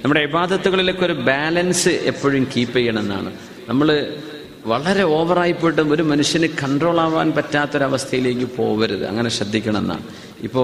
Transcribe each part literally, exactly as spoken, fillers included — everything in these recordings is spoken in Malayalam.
നമ്മുടെ ഇബാദത്തുകളിലൊക്കെ ഒരു ബാലൻസ് എപ്പോഴും കീപ്പ് ചെയ്യണമെന്നാണ്. നമ്മൾ വളരെ ഓവറായി പോയിട്ട് ഒരു മനുഷ്യന് കൺട്രോൾ ആവാൻ പറ്റാത്തൊരവസ്ഥയിലേക്ക് പോകരുത്, അങ്ങനെ ശ്രദ്ധിക്കണം എന്നാണ്. ഇപ്പോൾ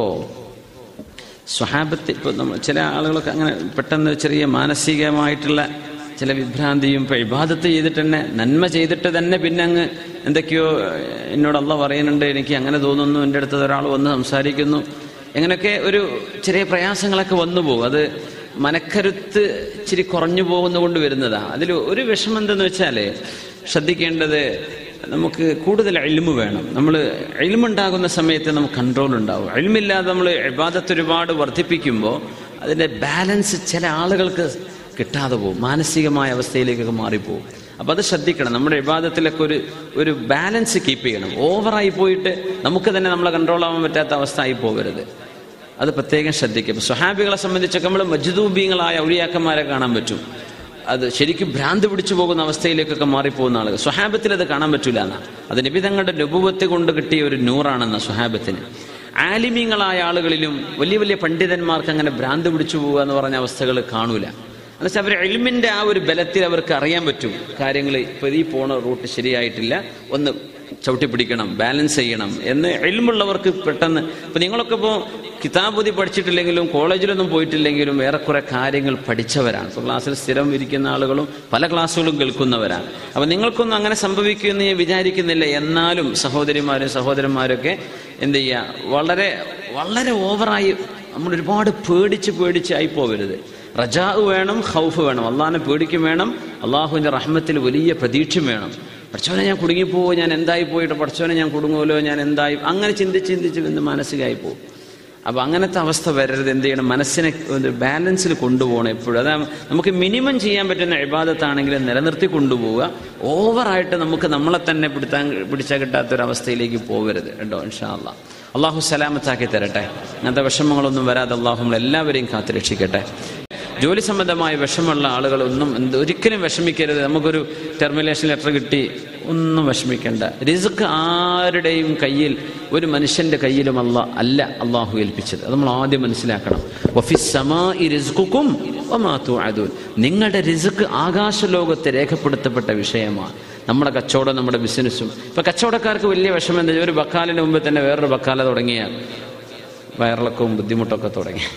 സ്വഹാബത്ത്, ഇപ്പോൾ നമ്മൾ ചില ആളുകളൊക്കെ അങ്ങനെ പെട്ടെന്ന് ചെറിയ മാനസികമായിട്ടുള്ള ചില വിഭ്രാന്തിയും, ഇപ്പോൾ ഇബാദത്ത് ചെയ്തിട്ട് തന്നെ നന്മ ചെയ്തിട്ട് തന്നെ പിന്നെ അങ്ങ് എന്തൊക്കെയോ എന്നോട് അള്ളാഹ് പറയുന്നുണ്ട്, എനിക്ക് അങ്ങനെ തോന്നുന്നു, എൻ്റെ അടുത്ത് ഒരാൾ വന്ന് സംസാരിക്കുന്നു, എങ്ങനെയൊക്കെ ഒരു ചെറിയ പ്രയാസങ്ങളൊക്കെ വന്നു പോകും. അത് മനക്കരുത്ത് ഇച്ചിരി കുറഞ്ഞു പോകുന്നതുകൊണ്ട് വരുന്നതാണ്. അതിൽ ഒരു വിഷമം എന്തെന്ന് വെച്ചാൽ ശ്രദ്ധിക്കേണ്ടത്, നമുക്ക് കൂടുതൽ ഇൽമു വേണം. നമ്മൾ ഇൽമുണ്ടാകുന്ന സമയത്ത് നമുക്ക് കൺട്രോൾ ഉണ്ടാവും. ഇൽമില്ലാതെ നമ്മൾ ഇബാദത്ത് ഒരുപാട് വർദ്ധിപ്പിക്കുമ്പോൾ അതിൻ്റെ ബാലൻസ് ചില ആളുകൾക്ക് കിട്ടാതെ പോകും, മാനസികമായ അവസ്ഥയിലേക്കൊക്കെ മാറിപ്പോകും. അപ്പോൾ അത് ശ്രദ്ധിക്കണം. നമ്മുടെ ഇബാദത്തിലൊക്കെ ഒരു ഒരു ബാലൻസ് കീപ്പ് ചെയ്യണം. ഓവറായി പോയിട്ട് നമുക്ക് തന്നെ നമ്മളെ കൺട്രോൾ ആവാൻ പറ്റാത്ത അവസ്ഥ ആയി പോകരുത്, അത് പ്രത്യേകം ശ്രദ്ധിക്കും. സ്വഹാബികളെ സംബന്ധിച്ചൊക്കെ നമ്മൾ മജ്ദൂബീങ്ങളായ ഔലിയാക്കന്മാരെ കാണാൻ പറ്റും. അത് ശരിക്കും ഭ്രാന്ത് പിടിച്ചു പോകുന്ന അവസ്ഥയിലേക്കൊക്കെ മാറിപ്പോകുന്ന ആളുകൾ. സ്വഹാബത്തിൽ അത് കാണാൻ പറ്റൂല എന്നാ. അത് നബി തങ്ങളുടെ നുബുവത്ത് കൊണ്ട് കിട്ടിയ ഒരു നൂറാണെന്ന സ്വഹാബത്തിന്. ആലിമീങ്ങളായ ആളുകളിലും വലിയ വലിയ പണ്ഡിതന്മാർക്ക് അങ്ങനെ ഭ്രാന്ത് പിടിച്ചു പോകുക എന്ന് പറഞ്ഞ അവസ്ഥകൾ കാണൂല. എന്നുവെച്ചാൽ അവർ ഇൽമിൻ്റെ ആ ഒരു ബലത്തിൽ അവർക്ക് അറിയാൻ പറ്റും കാര്യങ്ങൾ. ഇപ്പോൾ ഈ പോണ റൂട്ട് ശരിയായിട്ടില്ല, ഒന്ന് ചവിട്ടി പിടിക്കണം, ബാലൻസ് ചെയ്യണം എന്ന് ഇൽമുള്ളവർക്ക് പെട്ടെന്ന്. ഇപ്പം നിങ്ങളൊക്കെ ഇപ്പോൾ കിതാബുദി പഠിച്ചിട്ടില്ലെങ്കിലും കോളേജിലൊന്നും പോയിട്ടില്ലെങ്കിലും ഏറെക്കുറെ കാര്യങ്ങൾ പഠിച്ചവരാണ്. ഇപ്പോൾ ക്ലാസ്സിൽ സ്ഥിരം ഇരിക്കുന്ന ആളുകളും പല ക്ലാസ്സുകളും കേൾക്കുന്നവരാണ്. അപ്പം നിങ്ങൾക്കൊന്നും അങ്ങനെ സംഭവിക്കുമെന്ന് ഞാൻ വിചാരിക്കുന്നില്ല. എന്നാലും സഹോദരിമാരും സഹോദരന്മാരൊക്കെ എന്ത് ചെയ്യുക, വളരെ വളരെ ഓവറായി നമ്മൾ ഒരുപാട് പേടിച്ച് പേടിച്ചായി പോകരുത്. റജാ വേണം, ഖൗഫ് വേണം, അള്ളാഹിനെ പേടിക്കും വേണം, അള്ളാഹുവിൻ്റെ റഹ്മത്തിൽ വലിയ പ്രതീക്ഷയും വേണം. പഠിച്ചവനെ ഞാൻ കുടുങ്ങിപ്പോവോ, ഞാൻ എന്തായി പോയിട്ട് പഠിച്ചവനെ ഞാൻ കുടുങ്ങുമല്ലോ, ഞാൻ എന്തായി, അങ്ങനെ ചിന്തിച്ച് ചിന്തിച്ച് വന്ന് മാനസികമായി പോകും. അപ്പോൾ അങ്ങനത്തെ അവസ്ഥ വരരുത്. എന്ത് ചെയ്യണം, മനസ്സിനെ ഒരു ബാലൻസിൽ കൊണ്ടുപോകണം എപ്പോഴും. അതാ നമുക്ക് മിനിമം ചെയ്യാൻ പറ്റുന്ന ഇബാദത്താണെങ്കിൽ നിലനിർത്തി കൊണ്ടുപോവുക. ഓവറായിട്ട് നമുക്ക് നമ്മളെ തന്നെ പിടുത്താൻ പിടിച്ചാൽ കിട്ടാത്തൊരവസ്ഥയിലേക്ക് പോകരുത് കേട്ടോ. ഇൻഷാ അല്ലാഹ് അള്ളാഹു സലാമത്താക്കി തരട്ടെ. അങ്ങനത്തെ വിഷമങ്ങളൊന്നും വരാതെ അള്ളാഹു നമ്മളെല്ലാവരെയും കാത്തുരക്ഷിക്കട്ടെ. ജോലി സംബന്ധമായ വിഷമമുള്ള ആളുകളൊന്നും എന്ത് ഒരിക്കലും വിഷമിക്കരുത്. നമുക്കൊരു ടെർമിനേഷൻ ലെറ്റർ കിട്ടി, ഒന്നും വിഷമിക്കേണ്ട. റിസ്ക് ആരുടെയും കയ്യിൽ, ഒരു മനുഷ്യന്റെ കയ്യിലും അല്ല അല്ല അള്ളാഹു ഏൽപ്പിച്ചത്. അത് നമ്മൾ ആദ്യം മനസ്സിലാക്കണം. വഫിസ് സമാഇ റിസ്ഖുകും വമാ തുഅദൂൻ. നിങ്ങളുടെ റിസ്ക് ആകാശലോകത്തെ രേഖപ്പെടുത്തപ്പെട്ട വിഷയമാണ്. നമ്മുടെ കച്ചവടം, നമ്മുടെ ബിസിനസ്സും. ഇപ്പം കച്ചവടക്കാർക്ക് വലിയ വിഷമം എന്താ, ഒരു ബക്കാലിന് മുമ്പ് തന്നെ വേറൊരു ബക്കാല തുടങ്ങിയാൽ വയറിളക്കവും ബുദ്ധിമുട്ടൊക്കെ തുടങ്ങി.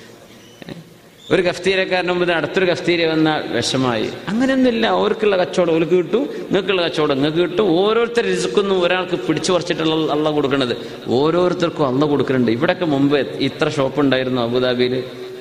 ഒരു കഫ്തീരക്കാരന് മുമ്പ് അടുത്തൊരു കഫ്തീര വന്നാൽ വിഷമായി. അങ്ങനെയൊന്നുമില്ല. അവർക്കുള്ള കച്ചവടം അവർക്ക് കിട്ടും, നിങ്ങൾക്കുള്ള കച്ചവടം നിങ്ങൾക്ക് കിട്ടും. ഓരോരുത്തർ റിസ്ക്കൊന്നും ഒരാൾക്ക് പിടിച്ചു പറിച്ചിട്ടുള്ള അള്ള കൊടുക്കണത് ഓരോരുത്തർക്കും അള്ള കൊടുക്കുന്നുണ്ട്. ഇവിടെയൊക്കെ മുമ്പ് ഇത്ര ഷോപ്പ് ഉണ്ടായിരുന്നു അബുദാബിയിൽ,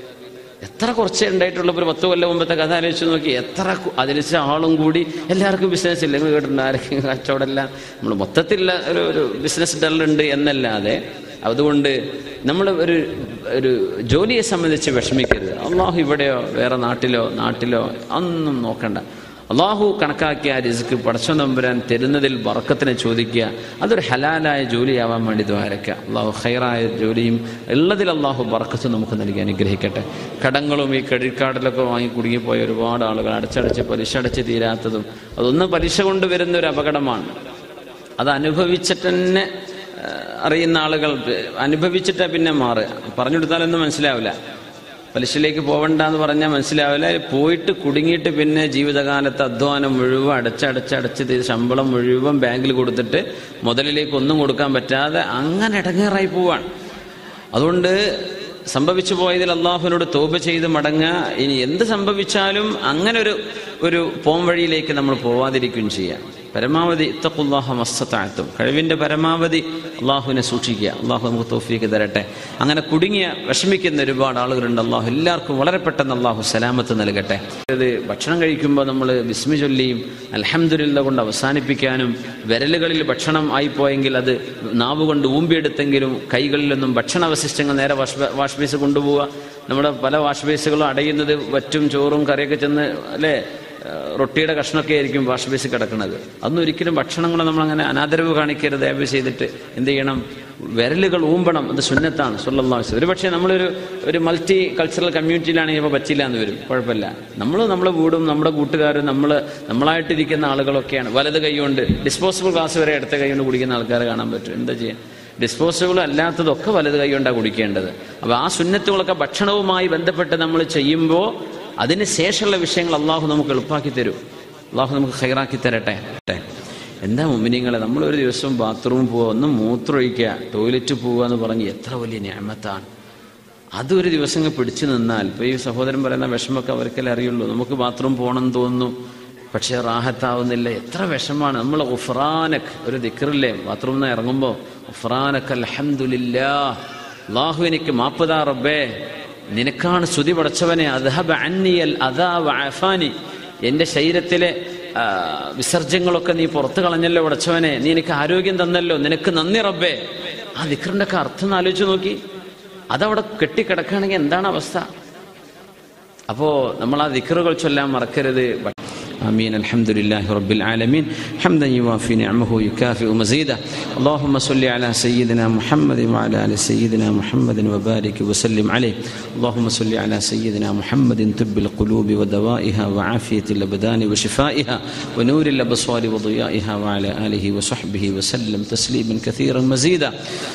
എത്ര കുറച്ചേ ഉണ്ടായിട്ടുള്ള. ഒരു പത്ത് കൊല്ലം മുമ്പത്തെ കഥ ആലോചിച്ച് നോക്കി, എത്ര അതിലിച്ച ആളും കൂടി എല്ലാവർക്കും ബിസിനസ് ഇല്ല. നിങ്ങൾ കേട്ടിട്ടുണ്ട് ആരെങ്കിലും കച്ചവടം എല്ലാം നമ്മൾ മൊത്തത്തിലുള്ള ഒരു ഒരു ബിസിനസ് ഡള്ളുണ്ട് എന്നല്ലാതെ. അതുകൊണ്ട് നമ്മൾ ഒരു ഒരു ജോലിയെ സംബന്ധിച്ച് വിഷമിക്കരുത്. അള്ളാഹു ഇവിടെയോ വേറെ നാട്ടിലോ നാട്ടിലോ ഒന്നും നോക്കണ്ട. അള്ളാഹു കണക്കാക്കിയ റിസ്ക് പടച്ചോൻ തമ്പുരാൻ തരുന്നതിൽ ബർക്കത്തിനെ ചോദിക്കുക. അതൊരു ഹലാലായ ജോലിയാവാൻ വേണ്ടി ദ്വാരക്കുക. അള്ളാഹു ഖൈറായ ജോലിയും ഉള്ളതിൽ അള്ളാഹു ബർക്കത്ത് നമുക്ക് നൽകി അനുഗ്രഹിക്കട്ടെ. കടങ്ങളും ഈ ക്രെഡിറ്റ് കാർഡിലൊക്കെ വാങ്ങി കുടുങ്ങിപ്പോയ ഒരുപാട് ആളുകൾ, അടച്ചടച്ച് പലിശ അടച്ച് തീരാത്തതും, അതൊന്നും പലിശ കൊണ്ട് വരുന്ന ഒരു അപകടമാണ്. അത് അനുഭവിച്ചിട്ട് തന്നെ അറിയുന്ന ആളുകൾ അനുഭവിച്ചിട്ടാ പിന്നെ മാറുക. പറഞ്ഞു കൊടുത്താലൊന്നും മനസ്സിലാവില്ല. പലിശയിലേക്ക് പോകണ്ടെന്ന് പറഞ്ഞാൽ മനസ്സിലാവില്ല. പോയിട്ട് കുടുങ്ങിയിട്ട് പിന്നെ ജീവിതകാലത്ത് അധ്വാനം മുഴുവൻ അടച്ചടച്ചടച്ച് ചെയ്ത് ശമ്പളം മുഴുവൻ ബാങ്കിൽ കൊടുത്തിട്ട് മുതലിലേക്ക് ഒന്നും കൊടുക്കാൻ പറ്റാതെ അങ്ങനെ ഇടങ്ങേറായി പോവാണ്. അതുകൊണ്ട് സംഭവിച്ചു പോയതിൽ അള്ളാഹുവിനോട് തൗബ ചെയ്ത് മടങ്ങുക. ഇനി എന്ത് സംഭവിച്ചാലും അങ്ങനെ ഒരു ഒരു പോം വഴിയിലേക്ക് നമ്മൾ പോവാതിരിക്കുകയും ചെയ്യാം. പരമാവധി ഇത്തഖുല്ലാഹ മസ്തതഅതും, കഴിവിൻ്റെ പരമാവധി അള്ളാഹുവിനെ സൂക്ഷിക്കുക. അള്ളാഹു നമുക്ക് തൗഫീഖ് തരട്ടെ. അങ്ങനെ കുടുങ്ങിയ വിഷമിക്കുന്ന ഒരുപാട് ആളുകളുണ്ട്. അള്ളാഹു എല്ലാവർക്കും വളരെ പെട്ടെന്ന് അള്ളാഹു സലാമത്ത് നൽകട്ടെ. ഇത് ഭക്ഷണം കഴിക്കുമ്പോൾ നമ്മൾ ബിസ്മി ചൊല്ലിയും അൽഹംദുലില്ലാഹ് കൊണ്ട് അവസാനിപ്പിക്കാനും, വിരലുകളിൽ ഭക്ഷണം ആയിപ്പോയെങ്കിൽ അത് നാവ് കൊണ്ട് ഊമ്പിയെടുത്തെങ്കിലും കൈകളിലൊന്നും ഭക്ഷണാവശിഷ്ടങ്ങൾ നേരെ വാഷ് വാഷ് ബേസ് കൊണ്ടുപോവുക. നമ്മുടെ പല വാഷ് ബേസുകളും അടയുന്നത് വറ്റും ചോറും കറിയൊക്കെ ചെന്ന് അല്ലേ, റൊട്ടിയുടെ കഷ്ണമൊക്കെ ആയിരിക്കും വാഷ് ബേസിൽ കിടക്കുന്നത്. അതൊന്നും ഒരിക്കലും ഭക്ഷണങ്ങൾ നമ്മളങ്ങനെ അനാദരവ് കാണിക്കരുത്. ദയവ് ചെയ്തിട്ട് എന്ത് ചെയ്യണം, വിരലുകൾ ഊമ്പണം. അത് സുന്നത്താണ് സ്വല്ലല്ലാഹു അലൈഹി വസല്ലം. ഒരു പക്ഷേ നമ്മളൊരു ഒരു മൾട്ടി കൾച്ചറൽ കമ്മ്യൂണിറ്റിയിലാണെങ്കിൽ ഇപ്പോൾ പറ്റില്ല എന്ന് വരും, കുഴപ്പമില്ല. നമ്മൾ നമ്മുടെ വീടും നമ്മുടെ കൂട്ടുകാരും നമ്മൾ നമ്മളായിട്ടിരിക്കുന്ന ആളുകളൊക്കെയാണ്. വലത് കൈ കൊണ്ട് ഡിസ്പോസിബിൾ ഗ്ലാസ് വരെ ഇടത്തെ കൈ കൊണ്ട് കുടിക്കുന്ന ആൾക്കാരെ കാണാൻ പറ്റും. എന്താ ചെയ്യാൻ, ഡിസ്പോസിബിൾ അല്ലാത്തതൊക്കെ വലത് കൈ കൊണ്ടാണ് കുടിക്കേണ്ടത്. അപ്പോൾ ആ സുന്നത്തുകളൊക്കെ ഭക്ഷണവുമായി ബന്ധപ്പെട്ട് നമ്മൾ ചെയ്യുമ്പോൾ അതിന് ശേഷമുള്ള വിഷയങ്ങൾ അള്ളാഹു നമുക്ക് എളുപ്പാക്കി തരും. അള്ളാഹു നമുക്ക് ഖൈറാക്കി തരട്ടെ. എന്താ മുഅ്മിനീങ്ങളെ, നമ്മളൊരു ദിവസം ബാത്റൂമിൽ പോവുക, ഒന്ന് മൂത്രമൊഴിക്കുക, ടോയ്ലറ്റ് പോവുക എന്ന് പറഞ്ഞ് എത്ര വലിയ നിഅമത്താണ്. അതൊരു ദിവസം പിടിച്ചു നിന്നാൽ, ഇപ്പോൾ ഈ സഹോദരൻ പറയുന്ന വിഷമമൊക്കെ അവർക്കല്ലേ അറിയുള്ളൂ. നമുക്ക് ബാത്റൂം പോകണമെന്ന് തോന്നുന്നു, പക്ഷേ റാഹത്താവുന്നില്ല. എത്ര വിഷമാണ്. നമ്മൾ ഗുഫ്റാനക് ഒരു ദിക്റില്ലേ ബാത്റൂമിൽ നിന്ന് ഇറങ്ങുമ്പോൾ, ഗുഫ്റാനക അൽഹംദുലില്ലാഹ്, അല്ലാഹു എനിക്ക് മാപ്പുതാ റബ്ബേ, നിനക്കാണ് സ്തുതി പടച്ചവനെ, അദ്ഹബ അന്നിയൽ അദാ വഅഫാനി, എൻ്റെ ശരീരത്തിലെ വിസർജ്യങ്ങളൊക്കെ നീ പുറത്തു കളഞ്ഞല്ലോ പടച്ചവനെ, നീ എനിക്ക് ആരോഗ്യം തന്നല്ലോ, നിനക്ക് നന്ദി റബ്ബേ. ആ ദിക്റിൻ്റെ ഒക്കെ അർത്ഥം ഒന്ന് ആലോചിച്ച് നോക്കി. അതവിടെ കെട്ടിക്കിടക്കുകയാണെങ്കിൽ എന്താണ് അവസ്ഥ? അപ്പോൾ നമ്മൾ ആ ദിക്റുകൾ ചൊല്ലാൻ മറക്കരുത്. آمين. الحمد لله رب العالمين حمدا يوافي نعمه يكافئ مزيدا. اللهم صل على سيدنا محمد وعلى آل سيدنا محمد وبارك وسلم عليه. اللهم صل على سيدنا محمد طب القلوب ودوائها وعافية الأبدان وشفائها ونور الأبصار وضيائها وعلى آله وصحبه وسلم تسليما كثيرا مزيدا.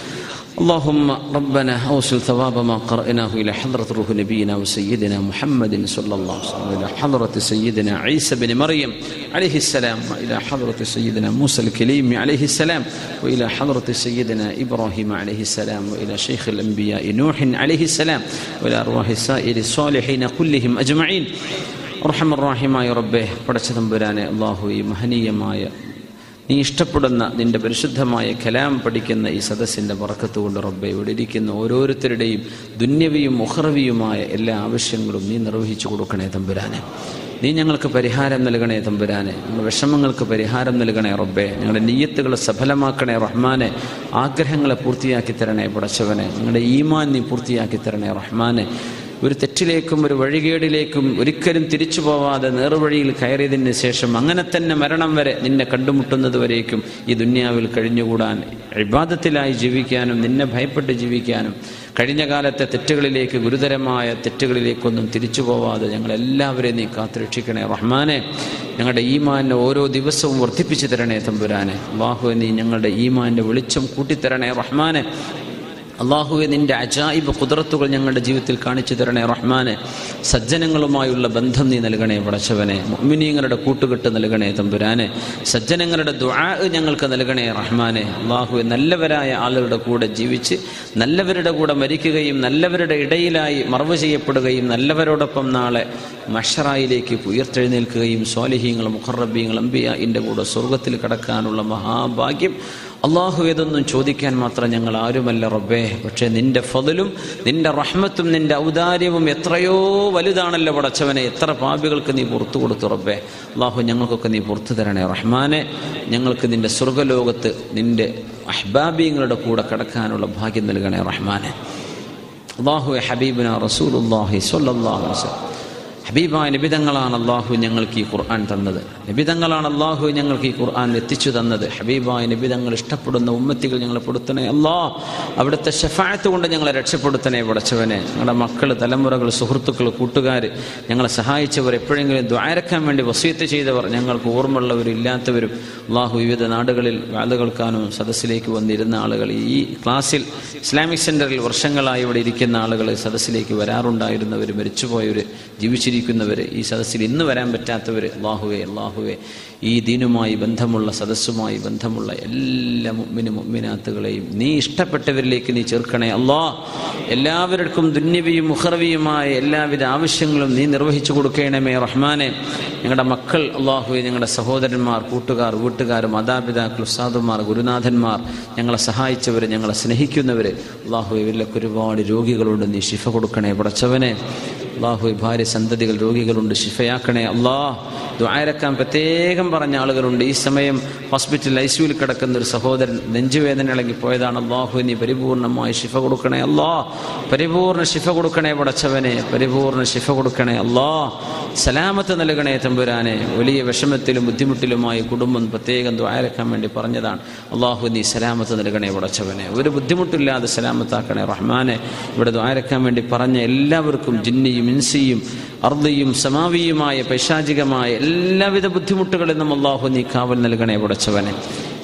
اللهم ربنا أوصل ثواب ما قرأناه إلى حضرة روح نبينا وسيدنا محمد صلى الله عليه وسلم، إلى حضرة سيدنا عيسى بن مريم عليه السلام، وإلى حضرة سيدنا موسى الكليم عليه السلام، وإلى حضرة سيدنا إبراهيم عليه السلام، وإلى شيخ الأنبياء نوح عليه السلام، وإلى أرواح سائر الصالحين كلهم أجمعين. أرحم الراحمين يا ربي പടച്ചതം ബരാനെ അല്ലാഹു ഈ മഹനീയമായ നീ ഇഷ്ടപ്പെടുന്ന നിന്റെ പരിശുദ്ധമായ കലാം പഠിക്കുന്ന ഈ സദസ്സിൻ്റെ ബറക്കത്ത് കൊണ്ട് റബ്ബേ, ഇവിടെ ഇരിക്കുന്ന ഓരോരുത്തരുടെയും ദുന്യവിയും ഉഖറവിയുമായ എല്ലാ ആവശ്യങ്ങളും നീ നിർവഹിച്ചു കൊടുക്കണേ തമ്പുരാനെ. നീ ഞങ്ങൾക്ക് പരിഹാരം നൽകണേ തമ്പുരാനെ. ഞങ്ങളുടെ വിഷമങ്ങൾക്ക് പരിഹാരം നൽകണേ റബ്ബേ. ഞങ്ങളുടെ നിയ്യത്തുകളെ സഫലമാക്കണേ റഹ്മാനെ. ആഗ്രഹങ്ങളെ പൂർത്തിയാക്കി തരണേ പടച്ചവനെ. ഞങ്ങളുടെ ഈമാൻ നീ പൂർത്തിയാക്കി തരണേ റഹ്മാനെ. ഒരു തെറ്റിലേക്കും ഒരു വഴികേടിലേക്കും ഒരിക്കലും തിരിച്ചു പോവാതെ നേർവഴിയിൽ കയറിയതിന് ശേഷം അങ്ങനെ തന്നെ മരണം വരെ നിന്നെ കണ്ടുമുട്ടുന്നത് വരേക്കും ഈ ദുന്യാവിൽ കഴിഞ്ഞുകൂടാൻ, ഇബാദത്തിലായി ജീവിക്കാനും നിന്നെ ഭയപ്പെട്ട് ജീവിക്കാനും, കഴിഞ്ഞ കാലത്തെ തെറ്റുകളിലേക്ക് ഗുരുതരമായ തെറ്റുകളിലേക്കൊന്നും തിരിച്ചു പോവാതെ ഞങ്ങളെല്ലാവരെയും നീ കാത്തുരക്ഷിക്കണേ റഹ്മാനെ. ഞങ്ങളുടെ ഈമാനെ ഓരോ ദിവസവും വർദ്ധിപ്പിച്ചു തരണേ തമ്പുരാനെ. അല്ലാഹുവേ, നീ ഞങ്ങളുടെ ഈമാൻ്റെ വെളിച്ചം കൂട്ടിത്തരണേ റഹ്മാനെ. അള്ളാഹുവെ, നിന്റെ അജായിബ് ഖുദ്റത്തുകൾ ഞങ്ങളുടെ ജീവിതത്തിൽ കാണിച്ചു തരണേ റഹ്മാനെ. സജ്ജനങ്ങളുമായുള്ള ബന്ധം നീ നൽകണേ പടച്ചവനെ. മുഅ്മിനീങ്ങളുടെ കൂട്ടുകെട്ട് നൽകണേ തമ്പുരാനെ. സജ്ജനങ്ങളുടെ ദുആ ഞങ്ങൾക്ക് നൽകണേ റഹ്മാനെ. അള്ളാഹുവെ, നല്ലവരായ ആളുകളുടെ കൂടെ ജീവിച്ച് നല്ലവരുടെ കൂടെ മരിക്കുകയും നല്ലവരുടെ ഇടയിലായി മറവ് ചെയ്യപ്പെടുകയും നല്ലവരോടൊപ്പം നാളെ മഹ്ശറായിലേക്ക് ഉയർത്തെഴുന്നേൽക്കുകയും സ്വാലിഹീങ്ങളും മുഖറബീങ്ങളും അംബിയാഇന്റെ കൂടെ സ്വർഗത്തിൽ കടക്കാനുള്ള മഹാഭാഗ്യം അള്ളാഹു ഇതൊന്നും ചോദിക്കാൻ മാത്രം ഞങ്ങൾ ആരുമല്ല റബ്ബേ. പക്ഷേ നിന്റെ ഫضലും നിന്റെ റഹ്മത്തും നിന്റെ ഔദാര്യവും എത്രയോ വലുതാണല്ലോ പടച്ചവനെ. എത്ര പാപികൾക്ക് നീ പുറത്തു കൊടുത്തു റബ്ബേ. അള്ളാഹു, ഞങ്ങൾക്കൊക്കെ നീ പുറത്തു തരണേ റഹ്മാനെ. ഞങ്ങൾക്ക് നിന്റെ സ്വർഗ്ഗലോകത്ത് നിന്റെ അഹ്ബാബീങ്ങളുടെ കൂടെ കടക്കാനുള്ള ഭാഗ്യം നൽകണേ റഹ്മാനെ. അള്ളാഹു, ഹബീബുന റസൂലുള്ളാഹി സ്വല്ലല്ലാഹു അലൈഹി വസല്ലം, ഹബീബായ നബിതങ്ങളാണ് അള്ളാഹു ഞങ്ങൾക്ക് ഈ ഖുർആൻ തന്നത്. നബിതങ്ങളാണ് അള്ളാഹു ഞങ്ങൾക്ക് ഈ ഖുർആൻ എത്തിച്ചു തന്നത്. ഹബീബായ നബിതങ്ങൾ ഇഷ്ടപ്പെടുന്ന ഉമ്മത്തികൾ ഞങ്ങളെ പെടുത്തണേ അല്ലാ. അവിടുത്തെ ശഫാഅത്ത് കൊണ്ട് ഞങ്ങളെ രക്ഷപ്പെടുത്തണേ പടച്ചവനെ. ഞങ്ങളുടെ മക്കൾ, തലമുറകൾ, സുഹൃത്തുക്കൾ, കൂട്ടുകാർ, ഞങ്ങളെ സഹായിച്ചവർ, എപ്പോഴെങ്കിലും ദ്വാരക്കാൻ വേണ്ടി വസിയത്ത് ചെയ്തവർ, ഞങ്ങൾക്ക് ഓർമ്മയുള്ളവരും ഇല്ലാത്തവരും, അള്ളാഹു വിവിധ നാടുകളിൽ വാദ കേൾക്കാനും സദസ്സിലേക്ക് വന്നിരുന്ന ആളുകൾ, ഈ ക്ലാസ്സിൽ ഇസ്ലാമിക് സെന്ററിൽ വർഷങ്ങളായി ഇവിടെ ഇരിക്കുന്ന ആളുകൾ, സദസ്സിലേക്ക് വരാറുണ്ടായിരുന്നവർ, മരിച്ചുപോയവർ, ജീവിച്ചിരിക്കുന്നവർ, ഈ സദസ്സിൽ ഇന്ന് വരാൻ പറ്റാത്തവർ, അല്ലാഹുവേ അല്ലാഹുവേ ഈ ദീനുമായി ബന്ധമുള്ള സദസ്സുമായി ബന്ധമുള്ള എല്ലാ മുഅ്മിനും മുഅ്മിനാത്തുകളെയും നീ ഇഷ്ടപ്പെട്ടവരിലേക്ക് നീ ചേർക്കണേ അല്ലാ. എല്ലാവർക്കും ദുന്യവിയും മുഖറവിയുമായ എല്ലാവിധ ആവശ്യങ്ങളും നീ നിർവഹിച്ചു കൊടുക്കണമേ റഹ്മാനെ. ഞങ്ങളുടെ മക്കൾ, അല്ലാഹുവേ, ഞങ്ങളുടെ സഹോദരന്മാർ, കൂട്ടുകാർ, വീട്ടുകാർ, മാതാപിതാക്കൾ, ഉസ്താദുമാർ, ഗുരുനാഥന്മാർ, ഞങ്ങളെ സഹായിച്ചവർ, ഞങ്ങളെ സ്നേഹിക്കുന്നവർ, അല്ലാഹുവേ, ഇവരിലൊക്കെ ഒരുപാട് രോഗികളുണ്ട്, നീ ശിഫ കൊടുക്കണേ പടച്ചവനെ. അല്ലാഹുവേ, ഭാര്യ സന്തതികൾ രോഗികളുണ്ട്, ശിഫയാക്കണേ അല്ലാ. ദുആയിരക്കാൻ പ്രത്യേകം പറഞ്ഞ ആളുകളുണ്ട്. ഈ സമയം ഹോസ്പിറ്റലിൽ ഐ സിയുവിൽ കിടക്കുന്ന ഒരു സഹോദരൻ നെഞ്ചുവേദന ഇളകി പോയതാണ്. അല്ലാഹു, നീ പരിപൂർണമായി ശിഫ കൊടുക്കണേ അല്ലാ. പരിപൂർണ ശിഫ കൊടുക്കണേ പടച്ചവനെ. പരിപൂർണ ശിഫ കൊടുക്കണേ അല്ലാ. സലാമത്ത് നൽകണേ തമ്പുരാനെ. വലിയ വിഷമത്തിലും ബുദ്ധിമുട്ടിലുമായി കുടുംബം പ്രത്യേകം ദുആയിരക്കാൻ വേണ്ടി പറഞ്ഞതാണ്. അല്ലാഹു, നീ സലാമത്ത് നൽകണേ പടച്ചവനെ. ഒരു ബുദ്ധിമുട്ടില്ലാതെ സലാമത്താക്കണേ റഹ്മാനെ. ഇവിടെ ദുആയിരക്കാൻ വേണ്ടി പറഞ്ഞ എല്ലാവർക്കും ജിന്നിയും ഇൻസിയും അർദിയും സമാവിയുമായ പൈശാചികമായ എല്ലാവിധ ബുദ്ധിമുട്ടുകളിൽ നിന്നും അല്ലാഹു നീ കാവൽ നൽകണേ പടച്ചവനെ.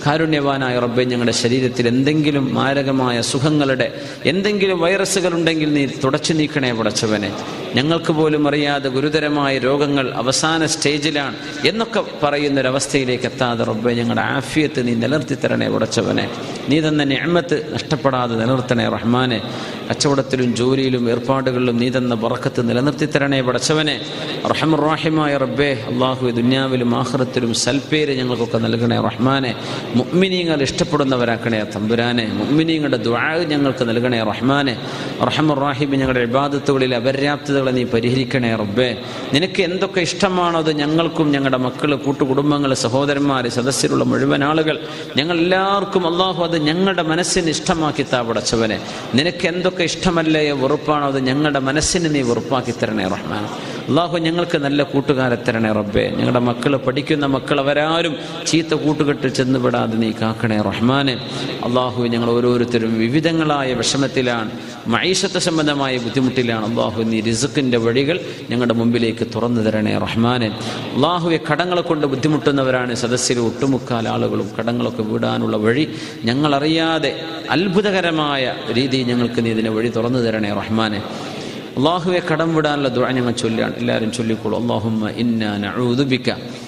കാരുണ്യവാനായ റബ്ബേ, ഞങ്ങളുടെ ശരീരത്തിൽ എന്തെങ്കിലും മാരകമായ സുഖങ്ങളുടെ എന്തെങ്കിലും വൈറസുകൾ ഉണ്ടെങ്കിൽ നീ തുടച്ചു നീക്കണേ പടച്ചവനെ. ഞങ്ങൾക്ക് പോലും അറിയാതെ ഗുരുതരമായ രോഗങ്ങൾ അവസാന സ്റ്റേജിലാണ് എന്നൊക്കെ പറയുന്നൊരവസ്ഥയിലേക്ക് എത്താതെ റബ്ബേ ഞങ്ങളുടെ ആഫിയത്ത് നീ നിലനിർത്തി തരണേ പടച്ചവനെ. നീ തന്ന നിഅമത്ത് നഷ്ടപ്പെടാതെ നിലനിർത്തണേ റഹ്മാനെ. കച്ചവടത്തിലും ജോലിയിലും ഏർപ്പാടുകളിലും നീ തന്ന ബറക്കത്ത് നിലനിർത്തി തരണേ പടച്ചവനെ. റഹ്മാൻ റഹീമായ റബ്ബേ, അള്ളാഹു ദുനിയാവിലും ആഖിറത്തിലും സൽപ്പേര് ഞങ്ങൾക്കൊക്കെ നൽകണേ റഹ്മാനെ. മുഅ്മിനീങ്ങൾ ഇഷ്ടപ്പെടുന്നവരാക്കണേ തമ്പുരാനെ. മുഅ്മിനീങ്ങളുടെ ദുആ ഞങ്ങൾക്ക് നൽകണേ റഹ്മാനെ. റഹ്മാൻ റഹീം, ഞങ്ങളുടെ ഇബാദത്തുകളിൽ അപര്യാപ്തതകളെ നീ പരിഹരിക്കണേ റബ്ബേ. നിനക്ക് എന്തൊക്കെ ഇഷ്ടമാണോ അത് ഞങ്ങൾക്കും ഞങ്ങളുടെ മക്കൾ, കൂട്ടുകുടുംബങ്ങൾ, സഹോദരന്മാർ, സദസ്യരുള്ള മുഴുവൻ ആളുകൾ, ഞങ്ങൾ എല്ലാവർക്കും അള്ളാഹു അത് ഞങ്ങളുടെ മനസ്സിന് ഇഷ്ടമാക്കി താ പടച്ചവനെ. നിനക്ക് എന്തൊക്കെ ഇഷ്ടമല്ലേ വെറുപ്പാണോ അത് ഞങ്ങളുടെ മനസ്സിന് നീ വെറുപ്പാക്കി തരണേ റഹ്മാൻ. അള്ളാഹു ഞങ്ങൾക്ക് നല്ല കൂട്ടുകാരെ തരണേ റബ്ബേ. ഞങ്ങളുടെ മക്കൾ, പഠിക്കുന്ന മക്കൾ, അവരാരും ചീത്ത കൂട്ടുകെട്ടിൽ ചെന്നുപെടാതെ നീ കാക്കണേ റഹ്മാനെ. അള്ളാഹു ഞങ്ങൾ ഓരോരുത്തരും വിവിധങ്ങളായ വിഷമത്തിലാണ്, മഈശത്ത് സംബന്ധമായ ബുദ്ധിമുട്ടിലാണ്. അള്ളാഹു നീ റിസ്ക്കിൻ്റെ വഴികൾ ഞങ്ങളുടെ മുമ്പിലേക്ക് തുറന്നു തരണേ റഹ്മാനെ. അള്ളാഹുവെ, കടങ്ങളെ കൊണ്ട് ബുദ്ധിമുട്ടുന്നവരാണ് സദസ്സിലെ ഒട്ടുമുക്കാൽ ആളുകളും. കടങ്ങളൊക്കെ വീടാനുള്ള വഴി ഞങ്ങളറിയാതെ അത്ഭുതകരമായ രീതിയിൽ ഞങ്ങൾക്ക് നീ ഇതിനെ വഴി തുറന്നു തരണേ റഹ്മാനെ. അള്ളാഹുവെ, കടം വിടാനുള്ള ദുആ ഞങ്ങൾ ചൊല്ലുകയാണ്. എല്ലാവരും ചൊല്ലിക്കോളൂ. അല്ലാഹുമ്മ ഇന്നാ നഊദു ബിക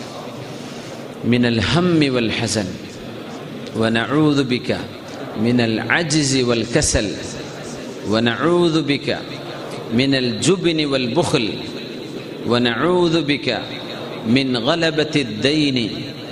മിനൽ ഹമ്മി വൽ ഹസൻ വനഊദു ബിക മിനൽ അജ്സി വൽ കസൽ വനഊദു ബിക മിനൽ ജുബ്നി വൽ ബുഖൽ വനഊദു ബിക മിൻ ഗലബത്തി ദൈനി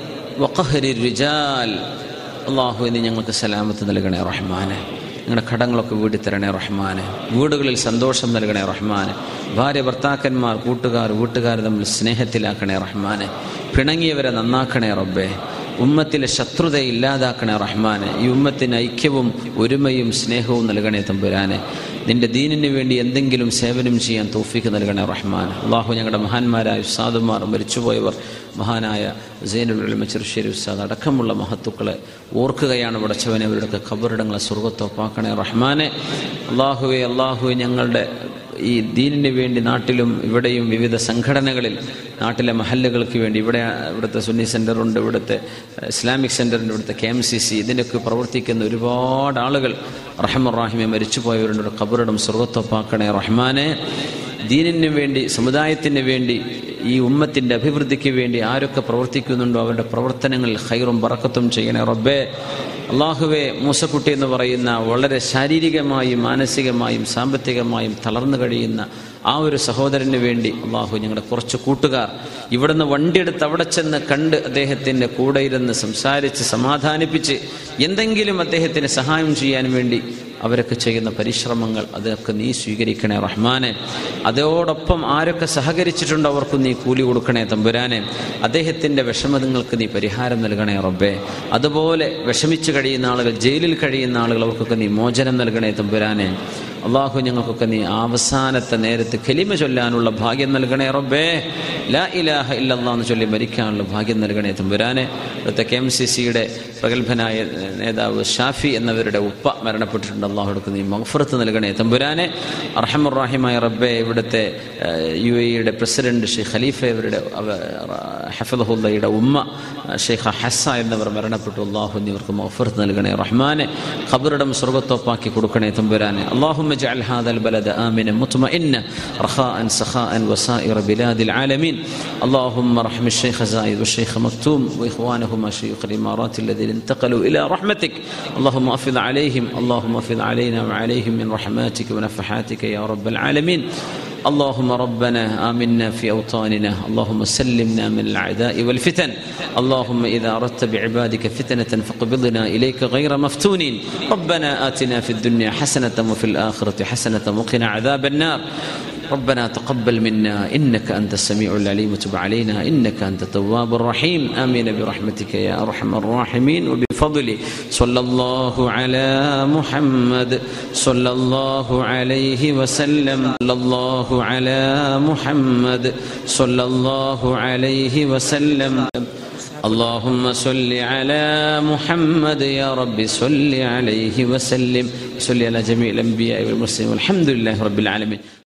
വഖഹ്രി റിജാൽ. അള്ളാഹു നീ ഞങ്ങൾക്ക് സലാമത്ത് നൽകണേ റഹ്മാനെ. ഞങ്ങളുടെ കടങ്ങളൊക്കെ വീട്ടി തരണേ റഹ്മാനെ. വീടുകളിൽ സന്തോഷം നൽകണേ റഹ്മാനെ. ഭാര്യ ഭർത്താക്കന്മാർ, കൂട്ടുകാർ, വീട്ടുകാർ തമ്മിൽ സ്നേഹത്തിലാക്കണേ റഹ്മാനെ. പിണങ്ങിയവരെ നന്നാക്കണേ റബ്ബേ. ഉമ്മത്തിലെ ശത്രുതയെ ഇല്ലാതാക്കണേ റഹ്മാനെ. ഈ ഉമ്മത്തിന് ഐക്യവും ഒരുമയും സ്നേഹവും നൽകണേ തമ്പുരാനെ. നിന്റെ ദീനിന് വേണ്ടി എന്തെങ്കിലും സേവനം ചെയ്യാൻ തൗഫീഖ് നൽകണേ റഹ്മാൻ. അള്ളാഹു ഞങ്ങളുടെ മഹാന്മാരായ ഉസ്താദുമാർ, മരിച്ചുപോയവർ, മഹാനായ സൈനുൽ ഉലമ ചെറുശ്ശേരി ഉസ്താദ് അടക്കമുള്ള മഹത്തുക്കളെ ഓർക്കുകയാണ് പടച്ചവനെ. അവരുടെയൊക്കെ ഖബറിടങ്ങളെ സ്വർഗ്ഗത്തോപ്പാക്കണേ റഹ്മാനെ. അള്ളാഹുവെ അള്ളാഹുവെ ഞങ്ങളുടെ ഈ ദീനിന് വേണ്ടി നാട്ടിലും ഇവിടെയും വിവിധ സംഘടനകളിൽ, നാട്ടിലെ മഹല്ലുകൾക്ക് വേണ്ടി, ഇവിടെ ഇവിടുത്തെ സുന്നി സെൻ്ററുണ്ട്, ഇവിടുത്തെ ഇസ്ലാമിക് സെൻ്ററുണ്ട്, ഇവിടുത്തെ കെ എം സി സി, ഇതിനൊക്കെ പ്രവർത്തിക്കുന്ന ഒരുപാട് ആളുകൾ റഹ്മാൻ റഹീമെ മരിച്ചുപോയവരുടെ ഖബറിടം സ്വർഗ്ഗത്തോപ്പാക്കണേ റഹ്മാനെ. ദീനിന് വേണ്ടി, സമുദായത്തിന് വേണ്ടി, ഈ ഉമ്മത്തിൻ്റെ അഭിവൃദ്ധിക്ക് വേണ്ടി ആരൊക്കെ പ്രവർത്തിക്കുന്നുണ്ടോ അവരുടെ പ്രവർത്തനങ്ങളിൽ ഖൈറും ബറക്കത്തും ചെയ്യണേ റബ്ബേ. അള്ളാഹുവെ, മൂസക്കുട്ടി എന്ന് പറയുന്ന വളരെ ശാരീരികമായും മാനസികമായും സാമ്പത്തികമായും തളർന്നു കഴിയുന്ന ആ ഒരു സഹോദരന് വേണ്ടി അള്ളാഹു ഞങ്ങളുടെ കുറച്ച് കൂട്ടുകാർ ഇവിടുന്ന് വണ്ടിയെടുത്ത് അവിടെ ചെന്ന് കണ്ട് അദ്ദേഹത്തിൻ്റെ കൂടെ ഇരുന്ന് സംസാരിച്ച് സമാധാനിപ്പിച്ച് എന്തെങ്കിലും അദ്ദേഹത്തിന് സഹായം ചെയ്യാൻ വേണ്ടി അവരൊക്കെ ചെയ്യുന്ന പരിശ്രമങ്ങൾ അതൊക്കെ നീ സ്വീകരിക്കണേ റഹ്മാനെ. അതോടൊപ്പം ആരൊക്കെ സഹകരിച്ചിട്ടുണ്ടോ അവർക്ക് നീ കൂലി കൊടുക്കണേ തമ്പുരാനെ. അദ്ദേഹത്തിൻ്റെ വിഷമതങ്ങൾക്ക് നീ പരിഹാരം നൽകണേ റബ്ബേ. അതുപോലെ വിഷമിച്ച് കഴിയുന്ന ആളുകൾ, ജയിലിൽ കഴിയുന്ന ആളുകൾ, അവർക്കൊക്കെ നീ മോചനം നൽകണേ തമ്പുരാനെ. അള്ളാഹു ഞങ്ങൾക്കൊക്കെ നീ അവസാനത്തെ നേരത്ത് കലിമ ചൊല്ലാനുള്ള ഭാഗ്യം നൽകണേ റബ്ബേ. ലാ ഇലാഹ ഇല്ലല്ലാഹ് എന്ന് ചൊല്ലി മരിക്കാനുള്ള ഭാഗ്യം നൽകണേ തമ്പുരാനെ. ഇവിടുത്തെ കെ എം സി സിയുടെ പ്രഗത്ഭനായ നേതാവ് ഷാഫി എന്നവരുടെ ഉപ്പ മരണപ്പെട്ടിട്ടുണ്ട്. അള്ളാഹുക്ക് നീ മഗ്ഫിറത്ത് നൽകണേ തമ്പുരാനെ. അർഹമുർ റഹീമായ റബ്ബേ, ഇവിടുത്തെ യു എ ഇയുടെ പ്രസിഡന്റ് ഷെയ്ഖ് ഖലീഫ അവരുടെ ഹഫിദഹുല്ലയുടെ ഉമ്മ ഷെയ്ഖ് ഹസ്സ എന്നിവർ മരണപ്പെട്ടു. അള്ളാഹു നീവർക്ക് മഗ്ഫിറത്ത് നൽകണേ റഹ്മാനെ. ഖബറിടം സ്വർഗ്ഗത്തോപ്പാക്കി കൊടുക്കണേ തമ്പുരാനെ. اللهم اجعل هذا البلد آمنا مطمئنا رخاء سخاء وسائر بلاد العالمين. اللهم ارحم الشيخ زايد والشيخ مكتوم وإخوانهما شيوخ الإمارات الذين انتقلوا إلى رحمتك. اللهم أفض عليهم، اللهم أفض علينا وعليهم من رحماتك ونفحاتك يا رب العالمين. اللهم ربنا آمنا في أوطاننا، اللهم سلمنا من الأعداء والفتن. اللهم إذا أردت بعبادك فتنة فاقبضنا إليك غير مفتونين. ربنا آتنا في الدنيا حسنة وفي الآخرة حسنة وقنا عذاب النار. ربنا تقبل منا إنك أنت السميع العليم وتب علينا إنك أنت التواب الرحيم. آمين برحمتك يا أرحم الراحمين وبفضله. صلى الله على محمد صلى الله عليه وسلم. صلى الله على محمد صلى الله عليه وسلم. اللهم صل على محمد يا رب صل عليه وسلم. صل على جميع الأنبياء والمرسلين والحمد لله رب العالمين.